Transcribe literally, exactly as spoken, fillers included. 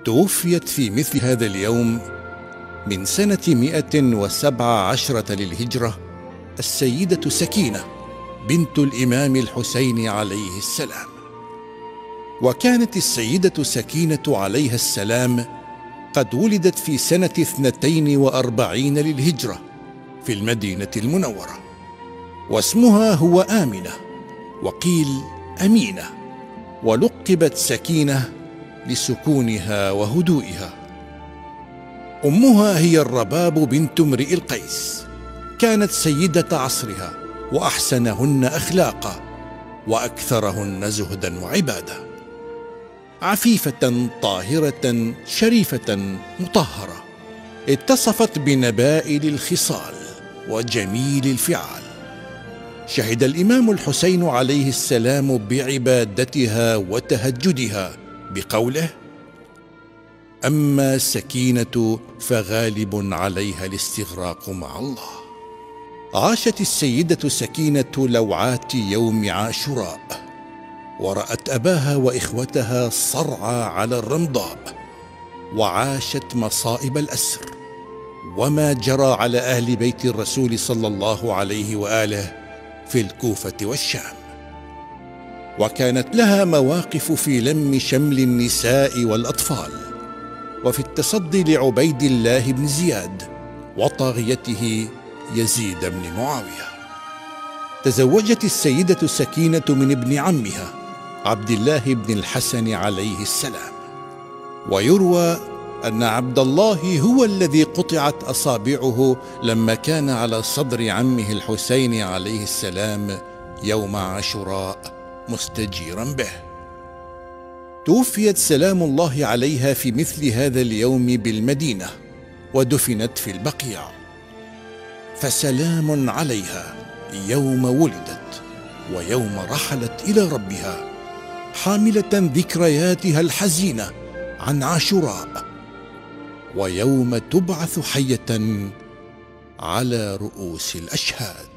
توفيت في مثل هذا اليوم من سنة مئة وسبع عشرة للهجرة السيدة سكينة بنت الإمام الحسين عليه السلام. وكانت السيدة سكينة عليها السلام قد ولدت في سنة اثنتين وأربعين للهجرة في المدينة المنورة، واسمها هو آمنة، وقيل أمينة، ولقبت سكينة لسكونها وهدوئها. أمها هي الرباب بنت امرئ القيس، كانت سيدة عصرها وأحسنهن أخلاقا وأكثرهن زهدا وعبادة، عفيفة طاهرة شريفة مطهرة، اتصفت بنبائل الخصال وجميل الفعال. شهد الإمام الحسين عليه السلام بعبادتها وتهجدها بقوله: أما سكينة فغالب عليها الاستغراق مع الله. عاشت السيدة سكينة لوعات يوم عاشوراء، ورأت أباها وإخوتها صرعى على الرمضاء، وعاشت مصائب الأسر وما جرى على أهل بيت الرسول صلى الله عليه وآله في الكوفة والشام. وكانت لها مواقف في لم شمل النساء والأطفال، وفي التصدي لعبيد الله بن زياد وطاغيته يزيد بن معاوية. تزوجت السيدة سكينة من ابن عمها عبد الله بن الحسن عليه السلام، ويروى أن عبد الله هو الذي قطعت أصابعه لما كان على صدر عمه الحسين عليه السلام يوم عاشوراء مستجيرا به. توفيت سلام الله عليها في مثل هذا اليوم بالمدينة، ودفنت في البقيع. فسلام عليها يوم ولدت ويوم رحلت إلى ربها، حاملة ذكرياتها الحزينة عن عاشوراء، ويوم تبعث حية على رؤوس الأشهاد.